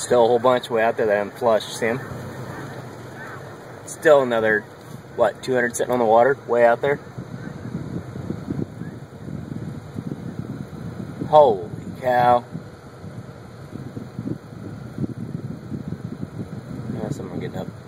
Still a whole bunch way out there that I haven't flushed, see 'em? Still another, what, 200 sitting on the water, way out there. Holy cow. Yeah, some are getting up.